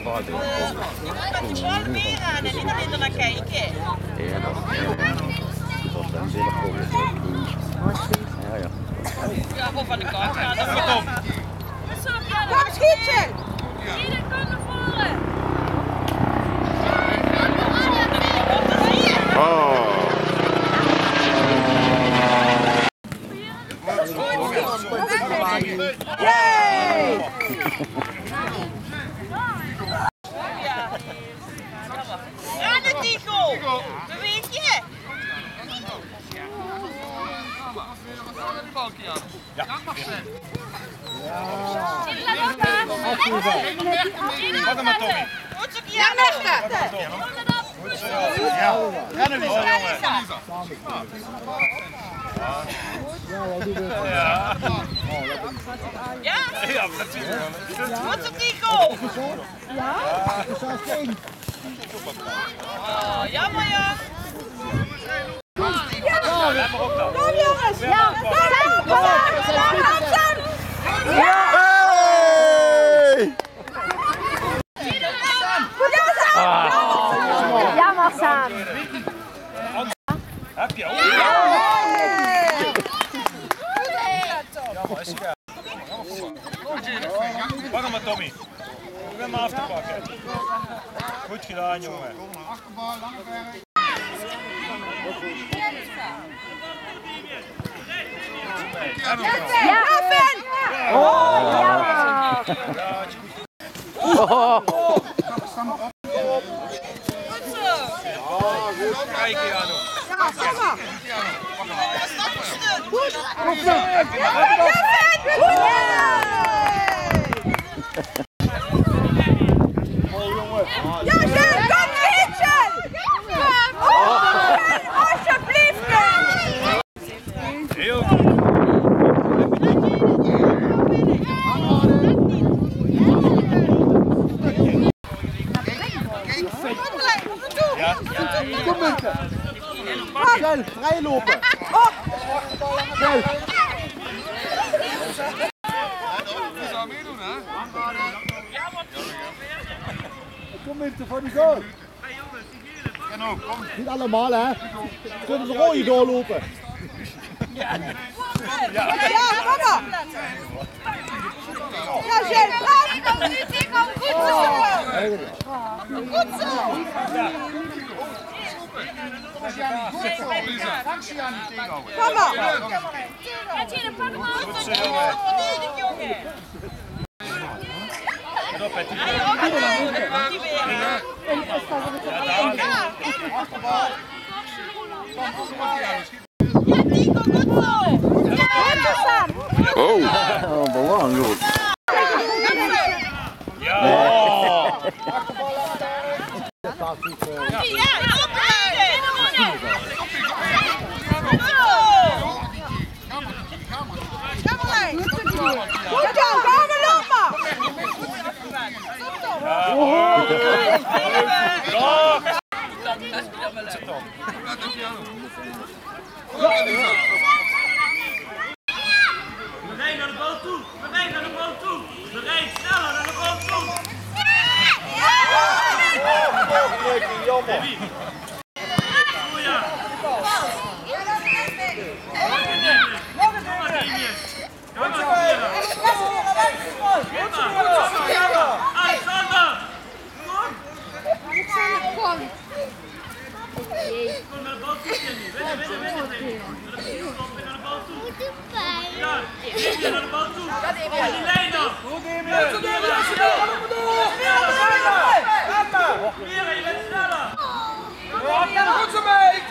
paard in. Je moet gewoon meer aan en niet alleen er naar kijken. Ja, dat was dan weer een probleem. Ja, ja. Ja, gewoon van de kant. Ja, dat is Kom! Kom, schietje! Iedereen kan naar voren! Oh! Yay! Rennen, Tigo! Beweeg je! Ja. Pak hem maar, Tommy. Goed zo, ja, rechter! Ja, rennen Lisa, jongen. Ja. Ja? Ja, natuurlijk. Goed zo, Tigo! Ja, dat is zelfs één. Oh, jammer, ja. Kom jongens! Ja, Jammer, Sam! Heb je ook? Jammer, is het. Pak hem maar, Tommy. Probeer hem af te pakken. Goed gedaan, jongen. achterbal, Langenberg. Ja, Finn! Oh, jammer! Kijken, Jano. Ja, Jen, kom fietsen! Alsjeblieft! Heel goed. Ja. Kom mensen! Snel, vrij lopen! Snel! Kom mensen, voor die goal! Niet allemaal hè! Zullen ze rode doorlopen? Ja, kom op! Ja, Jen, bravo! Goed zo! Goed zo! Kom op! Etienne, pak hem aan! Goed zo, jongen. Verdedig, jongen! Let op, Petty. Hij ook al, dat mag niet weer. Ja, Tico, goed zo! Oh, belangrijk goed. Ja! Ja, oprijden! Goed zo, gaan we lopen! Bereid naar de bal toe! Bereid naar de bal toe! Bereid sneller naar de bal toe! Jammer! Goeie! Alexander! Kom! Kom naar de bal toe, Jenny! Winnen! Kom naar de bal toe! Ja, Jenny naar de bal toe! En die lijn dan! Mira, je bent sneller! Goed zo, meid!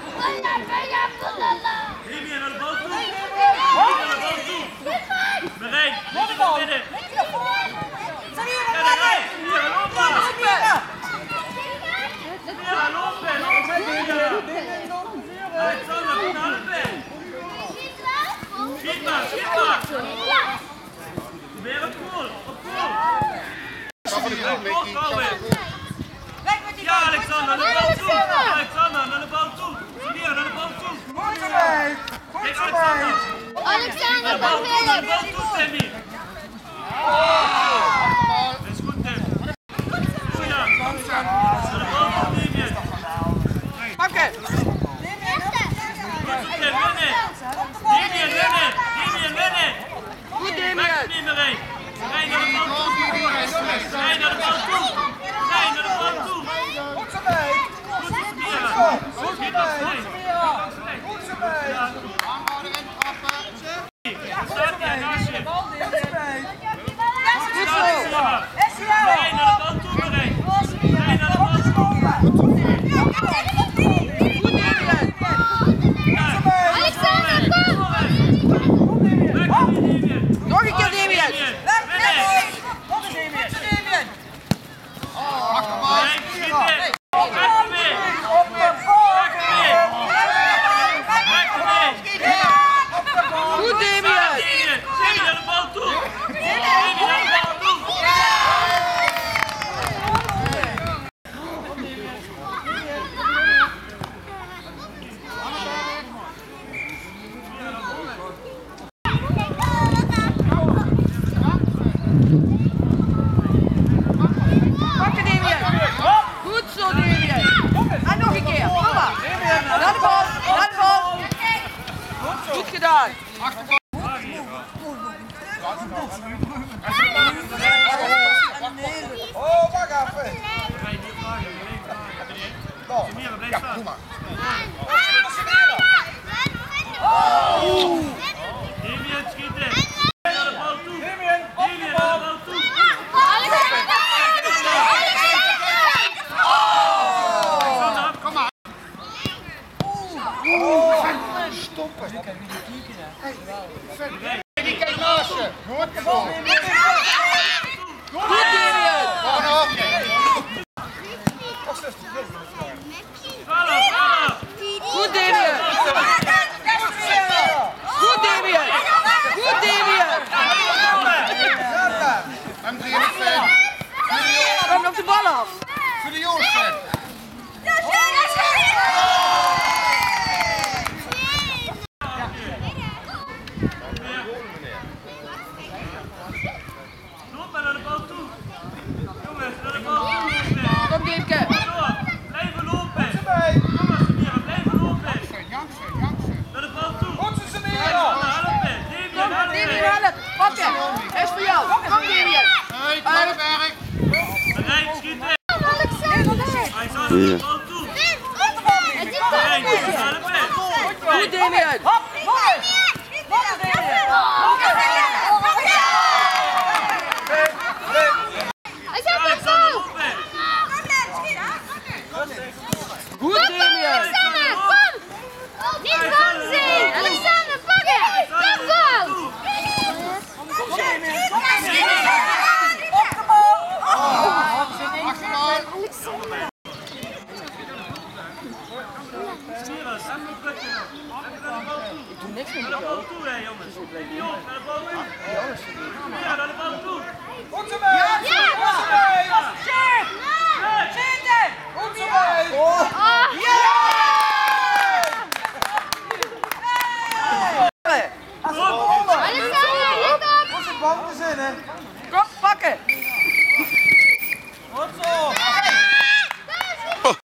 Remy naar de bal toe! Remy naar de bal toe! Bereid! Niet naar binnen! Ja, daar rijdt! Mira, lopen! Mira, lopen! Alexander, goed helpen! Schiet maar! Schiet maar! Weer op goal! Op goal! Ja, Alexander, naar de bal toe! Alexander, naar de bal toe! Mira, naar de bal toe! Goed zo meid! Kijk, Alexander! Naar de bal toe, naar de bal toe, Sammy! Dat is goed, Tim! Pakken! Goed, Damien! Rij naar de bal toe! Rij naar de bal toe! Rij naar de bal toe! Goed zo mee. Goed zo! Goed zo mee. Goed zo mee. Staat hij naast je? Goed zo mee. Goed zo! Rij naar de bal toe, Marijn! Rij naar de bal toe! Goed, Damien! Alexander, kom! Nog een keer, Damien! Goed, Damien! Pakken, Damien! Goed zo, Damien! En nog een keer, kom maar! Naar de bal, naar de bal! Goed gedaan! Oh, wacht even. Ja, doe maar. Damien, schieten! Naar de bal toe! Damien, naar de bal toe! Kom maar. Stoppen. Die kijkt naast je. Goed gedaan. Goed, Damien! Goed, Damien! Goed, Damien! Goed, Damien! M3 en ik fan. Kom nog de bal af! Voor de jongens fan. Loop maar naar de bal toe! Jongens, naar de bal toe! Kom, Diemke! Blijven lopen! Goed zo mee. Kom maar, Samira, blijven lopen! Jansen. Naar de bal toe! Goed zo, Samira. Helpen! Kom, Damien, help! Pakken! Dat is voor jou! Kom, Damien! Hey, Langenberg. Marijn, schieten! Alexander! Hij zal naar de bal toe! Marijn, naar de bal! Goed, Damien! Hij zit op zo! Goed, Damien! Alexander, kom! Niet bang zijn! Alexander, pakken! Kom, goal! Achteraan. Samira, even drukken! Even naar de bal toe! Ik doe niks meer. Naar de bal toe, hè, jongens! Jongens, naar de bal toe! Samira, naar de bal toe! Goed zo mee. Goed zo mee. Ja! Goed zo mee. Oh!